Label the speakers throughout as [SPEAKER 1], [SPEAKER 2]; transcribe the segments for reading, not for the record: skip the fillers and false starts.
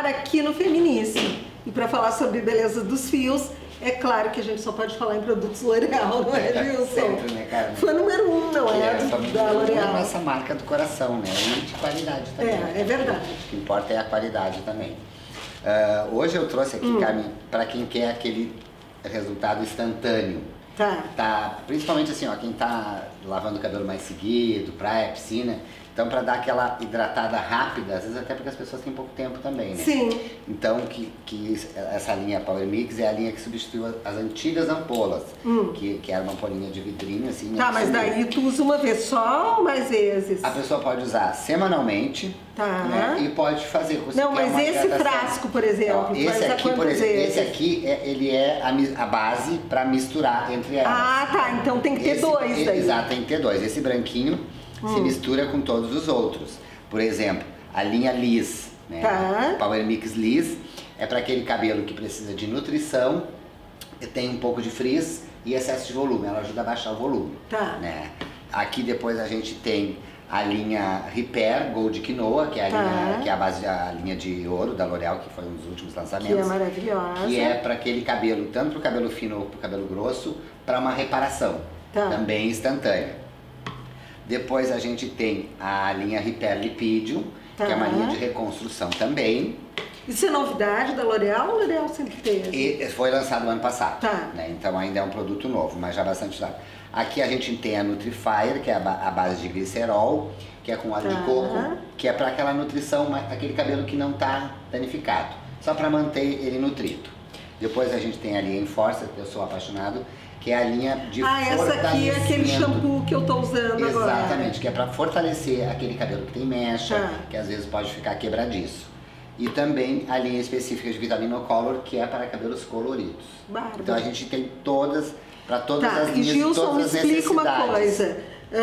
[SPEAKER 1] aqui no Feminice. E para falar sobre beleza dos fios, é claro que a gente só pode falar em produtos L'Oréal, não é, Gilson?
[SPEAKER 2] Sempre, né, Carmen?
[SPEAKER 1] Fã número 1, não é? Da L'Oréal.
[SPEAKER 2] É essa marca do coração, né? E de qualidade também.
[SPEAKER 1] É verdade.
[SPEAKER 2] O que importa é a qualidade também. Hoje eu trouxe aqui, Carmen, para quem quer aquele resultado instantâneo. Tá, principalmente assim, ó, quem tá lavando o cabelo mais seguido, praia, piscina, então para dar aquela hidratada rápida, às vezes até porque as pessoas têm pouco tempo também, né?
[SPEAKER 1] Sim.
[SPEAKER 2] Então que essa linha Power Mix é a linha que substituiu as antigas ampolas, que era uma ampolinha de vidrinho, assim.
[SPEAKER 1] Tá, mas daí tu usa uma vez só ou mais vezes?
[SPEAKER 2] A pessoa pode usar semanalmente, né? E pode fazer com
[SPEAKER 1] Não, mas esse frasco, por exemplo,
[SPEAKER 2] esse aqui, por exemplo, esse aqui ele é a base para misturar entre elas.
[SPEAKER 1] Ah, tá, então tem que ter dois daí.
[SPEAKER 2] Exato, tem que ter dois. Esse branquinho se mistura com todos os outros. Por exemplo, a linha Liss, né? Power Mix Liss é para aquele cabelo que precisa de nutrição, tem um pouco de frizz e excesso de volume. Ela ajuda a baixar o volume. Né? Aqui depois a gente tem a linha Repair Gold Quinoa, que é a linha, que é a base da linha de ouro da L'Oréal, que foi um dos últimos lançamentos.
[SPEAKER 1] Que é maravilhosa.
[SPEAKER 2] Que é para aquele cabelo, tanto para o cabelo fino ou para o cabelo grosso, para uma reparação. Também instantânea. Depois a gente tem a linha Repair Lipidium, que é uma linha de reconstrução também.
[SPEAKER 1] Isso é novidade da L'Oréal ou L'Oréal sempre teve?
[SPEAKER 2] E foi lançado no ano passado, né? Então ainda é um produto novo, mas já bastante usado. Aqui a gente tem a Nutrifire, que é a base de glicerol, que é com óleo de coco, que é para aquela nutrição, aquele cabelo que não está danificado, só para manter ele nutrido. Depois a gente tem a linha Enforcer, que eu sou apaixonado, que é a linha de fortalecimento. Essa aqui é aquele shampoo que eu tô usando agora. Exatamente, que é para fortalecer aquele cabelo que tem mecha, que às vezes pode ficar quebradiço. E também a linha específica de Vitamino Color, que é para cabelos coloridos. Então a gente tem todas, para todas as linhas e todas as necessidades.
[SPEAKER 1] Explica uma coisa,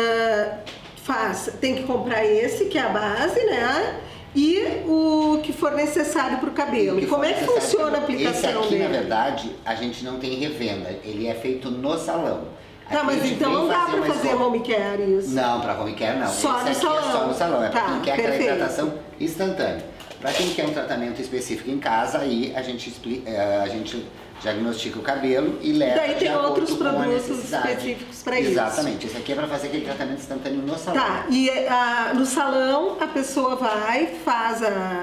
[SPEAKER 1] tem que comprar esse, que é a base, né? E o que for necessário para o cabelo. E como é que funciona a aplicação dele?
[SPEAKER 2] Esse aqui, na verdade, a gente não tem revenda, ele é feito no salão.
[SPEAKER 1] Tá, mas então não dá para fazer home care isso?
[SPEAKER 2] Não, para home care não.
[SPEAKER 1] Só no salão?
[SPEAKER 2] É só no salão, é para quem quer aquela hidratação instantânea. Para quem quer um tratamento específico em casa, aí a gente diagnostica o cabelo e leva
[SPEAKER 1] daí tem outros produtos específicos para isso.
[SPEAKER 2] Exatamente, esse aqui é para fazer aquele tratamento instantâneo no salão.
[SPEAKER 1] Tá, e no salão a pessoa vai, faz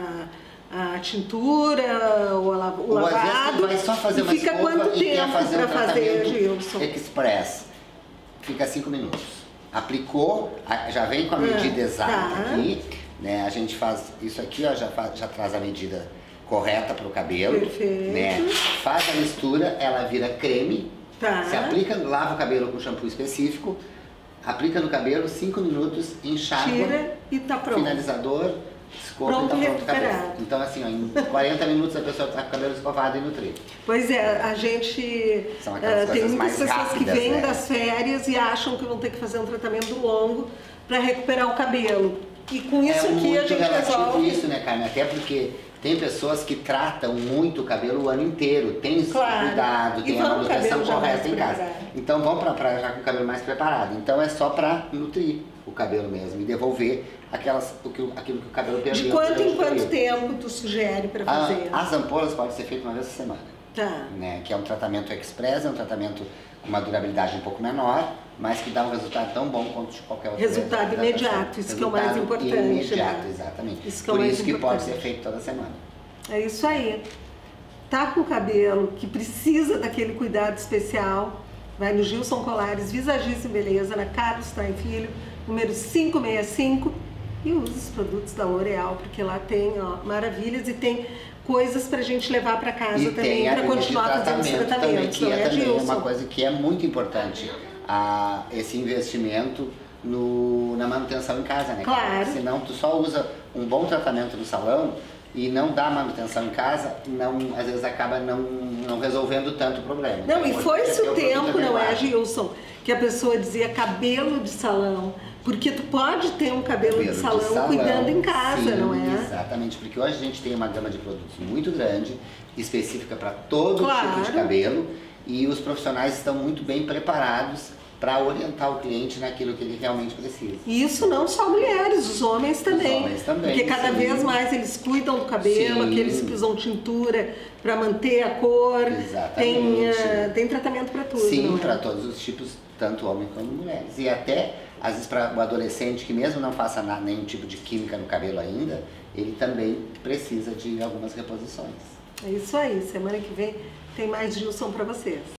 [SPEAKER 1] a tintura, o lavado,
[SPEAKER 2] vai só fazer uma
[SPEAKER 1] fica
[SPEAKER 2] escova
[SPEAKER 1] quanto
[SPEAKER 2] e quer
[SPEAKER 1] tempo
[SPEAKER 2] fazer um tratamento
[SPEAKER 1] Gilson?
[SPEAKER 2] express. Fica 5 minutos. Aplicou, já vem com a medida exata aqui, né? A gente faz isso aqui, ó, já traz a medida correta para o cabelo, né? Faz a mistura, ela vira creme, se aplica, lava o cabelo com shampoo específico, aplica no cabelo, 5 minutos, enxágua,
[SPEAKER 1] tira e tá pronto.
[SPEAKER 2] Finalizador, escova e tá pronto o cabelo. Então assim, ó, em 40 minutos a pessoa tá com o cabelo escovado e nutrido.
[SPEAKER 1] Pois é, a gente tem muitas pessoas que vêm das férias e acham que vão ter que fazer um tratamento longo para recuperar o cabelo. E com isso aqui a gente resolve.
[SPEAKER 2] Isso, né, Carmen? Até porque tem pessoas que tratam muito o cabelo o ano inteiro, tem esse cuidado, tem a manutenção correta em casa. Então vão pra praia já com o cabelo mais preparado. Então é só pra nutrir o cabelo mesmo e devolver aquilo que o cabelo perdeu.
[SPEAKER 1] De quanto em quanto tempo tu sugere pra fazer?
[SPEAKER 2] As ampolas podem ser feitas uma vez por semana. Né? Que é um tratamento express, é um tratamento com uma durabilidade um pouco menor, mas que dá um resultado tão bom quanto de qualquer outro.
[SPEAKER 1] Resultado imediato, isso que é o mais importante.
[SPEAKER 2] Imediato, exatamente.
[SPEAKER 1] Isso que é
[SPEAKER 2] por isso que pode ser feito toda semana.
[SPEAKER 1] É isso aí. Tá com o cabelo que precisa daquele cuidado especial, vai no Gilson Colares, Visagista e Beleza, na Carlos Tain Filho, número 565, e use os produtos da L'Oréal, porque lá tem maravilhas e tem coisas pra gente levar pra casa também, pra continuar fazendo os tratamentos.
[SPEAKER 2] Que é também uma coisa que é muito importante, esse investimento na manutenção em casa, né?
[SPEAKER 1] Claro.
[SPEAKER 2] Senão tu só usa um bom tratamento no salão e não dá manutenção em casa, às vezes acaba não resolvendo tanto o problema.
[SPEAKER 1] Não, e foi-se o tempo, não é, Gilson, que a pessoa dizia cabelo de salão, porque tu pode ter um cabelo de salão cuidando em casa, não é?
[SPEAKER 2] Exatamente, porque hoje a gente tem uma gama de produtos muito grande, específica para todo tipo de cabelo, e os profissionais estão muito bem preparados para orientar o cliente naquilo que ele realmente precisa.
[SPEAKER 1] E isso não só mulheres, os homens também.
[SPEAKER 2] Os homens também.
[SPEAKER 1] Porque cada vez mais eles cuidam do cabelo,
[SPEAKER 2] Sim.
[SPEAKER 1] aqueles que usam tintura para manter a cor.
[SPEAKER 2] Exatamente.
[SPEAKER 1] Tem tratamento para tudo.
[SPEAKER 2] Sim, para todos os tipos, tanto homens como mulheres. E até, às vezes, para o adolescente que mesmo não faça nenhum tipo de química no cabelo ainda, ele também precisa de algumas reposições.
[SPEAKER 1] É isso aí. Semana que vem tem mais Gilson para vocês.